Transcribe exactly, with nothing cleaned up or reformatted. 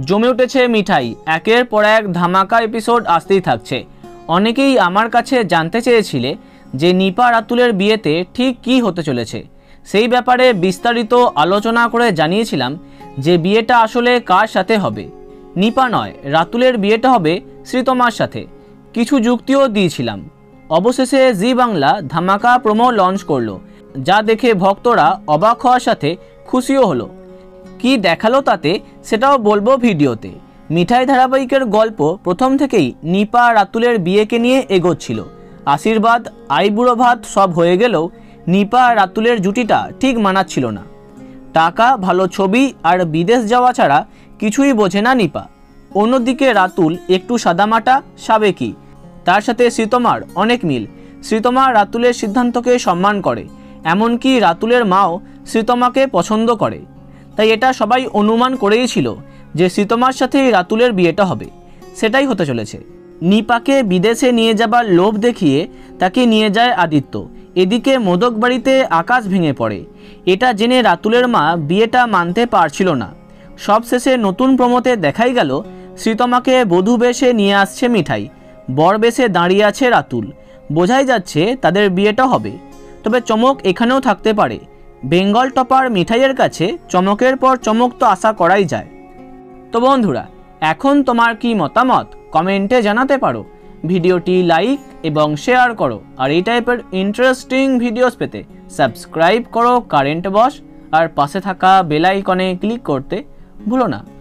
জমে উঠেছে মিঠাই, একের পর এক ধামাকা এপিসোড আসতেই থাকছে। অনেকেই আমার কাছে জানতে চেয়েছিলে যে নিপা রাতুলের বিয়েতে ঠিক কী হতে চলেছে। সেই ব্যাপারে বিস্তারিত আলোচনা করে জানিয়েছিলাম যে বিয়েটা আসলে কার সাথে হবে। নিপা নয়, রাতুলের বিয়েটা হবে শ্রীতমার সাথে। কিছু যুক্তিও দিয়েছিলাম। অবশেষে জি বাংলা ধামাকা প্রোমো লঞ্চ করলো, যা দেখে ভক্তরা অবাক হওয়ার সাথে খুশিও হলো। কি দেখালো তাতে সেটাও বলবো ভিডিওতে। মিঠাই ধারাবাহিকের গল্প প্রথম থেকেই নিপা রাতুলের বিয়েকে নিয়ে এগোচ্ছিল। আশীর্বাদ, আইবুড়ো ভাত সব হয়ে গেলেও নিপা রাতুলের জুটিটা ঠিক মানাচ্ছিল না। টাকা, ভালো ছবি আর বিদেশ যাওয়া ছাড়া কিছুই বোঝে না নিপা। অন্যদিকে রাতুল একটু সাদামাটা, সাবেকি। তার সাথে শ্রীতমার অনেক মিল। শ্রীতমা রাতুলের সিদ্ধান্তকে সম্মান করে, এমনকি রাতুলের মাও শ্রীতমাকে পছন্দ করে। তাই এটা সবাই অনুমান করেই ছিল যে শ্রীতমার সাথেই রাতুলের বিয়েটা হবে। সেটাই হতে চলেছে। নিপাকে বিদেশে নিয়ে যাবার লোভ দেখিয়ে তাকে নিয়ে যায় আদিত্য। এদিকে মোদক বাড়িতে আকাশ ভেঙে পড়ে। এটা জেনে রাতুলের মা বিয়েটা মানতে পারছিল না। সব শেষে নতুন প্রমোতে দেখাই গেল শ্রীতমাকে বধূ বেশে নিয়ে আসছে মিঠাই, বর বেশে দাঁড়িয়ে আছে রাতুল। বোঝাই যাচ্ছে তাদের বিয়েটা হবে। তবে চমক এখানেও থাকতে পারে। বেঙ্গল টপার মিঠাইয়ের কাছে চমকের পর চমক তো আশা করাই যায়। তো বন্ধুরা, এখন তোমার কি মতামত কমেন্টে জানাতে পারো। ভিডিওটি লাইক এবং শেয়ার করো। আর এই টাইপের ইন্টারেস্টিং ভিডিওস পেতে সাবস্ক্রাইব করো কারেন্ট বস, আর পাশে থাকা বেল আইকনে ক্লিক করতে ভুলো না।